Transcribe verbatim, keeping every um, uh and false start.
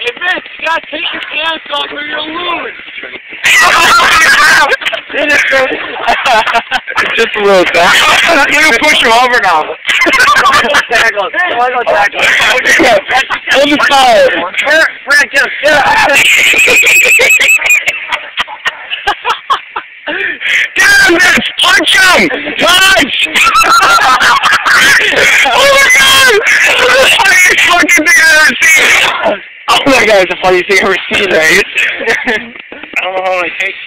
Hey, Vince, you gotta take your pants off or you'll lose. Just a little bit. I'm gonna push him over now. Tackle. I want to go tackle. On the side. Fred, just get up. Get him, Vince! Punch him! Punch! Oh my god! That's the funniest fucking thing I've ever seen! Oh my god, it's the funniest thing I've ever seen, right? I don't know how many takes